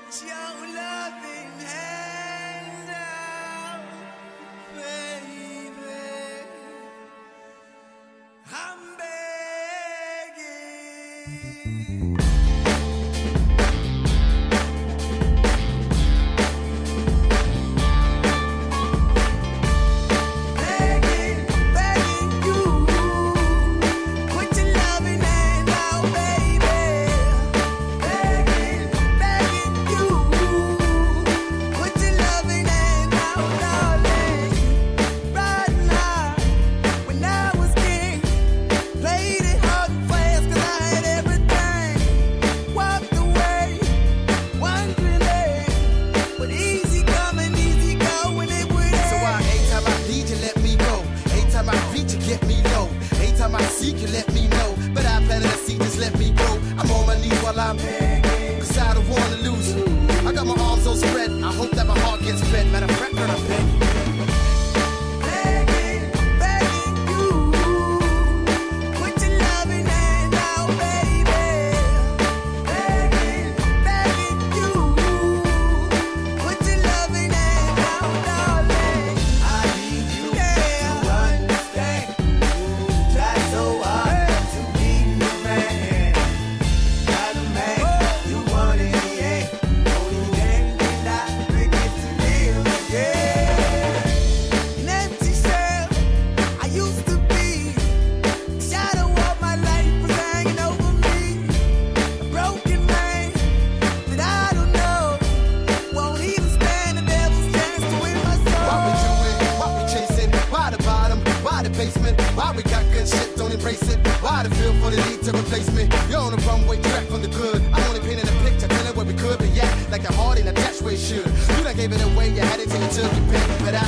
Put your loving hand out, baby. I'm begging. You let me know, but I planted a seed, just let me grow. I'm on my knees while I'm begging, cause I don't wanna lose you. I got my arms all spread, I hope that my heart gets fed. Matter of fact, girl, I'm begging. Why we got good shit, don't embrace it? Why the feel for the need to replace me? You're on the runway track from the good. I'm only painting a picture, telling where we could be at, like a heart in a attached way should. You done gave it away, you had it till you took your pick, but I